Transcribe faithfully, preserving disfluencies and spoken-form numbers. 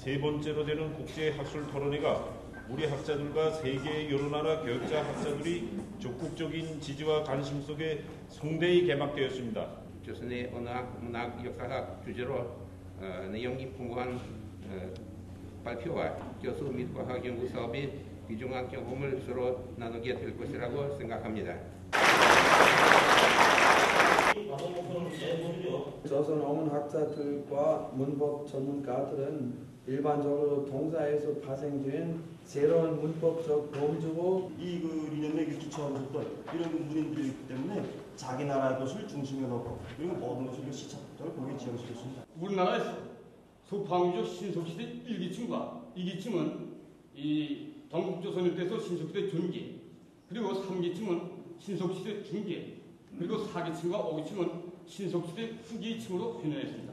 세 번째로 되는 국제학술 토론회가 우리 학자들과 세계의 여러 나라 교육자 학자들이 적극적인 지지와 관심 속에 성대히 개막되었습니다. 조선의 언어학, 문학, 역사학 주제로 어, 내용이 풍부한 어, 발표와 교수 및 과학 연구 사업의 귀중한 경험을 서로 나누게 될 것이라고 생각합니다. 조선 어문학자들과 문법 전문가들은 일반적으로 동사에서 파생된 새로운 문법적 범주고 이그 이념의 기초함수들 이런 문인들이 있기 때문에 자기 나라의 것을 중심에 놓고 그리고 모든 것을 시착적으로 거기에 지향시켰습니다. 우리나라에서 소파왕조 신석시대 일 기층과 이 기층은 이 동국조선일 때서 신석시대 전기, 그리고 삼 기층은 신석시대 중기, 그리고 사 기층과 오 기층은 신석시대 후기층으로 변형했습니다.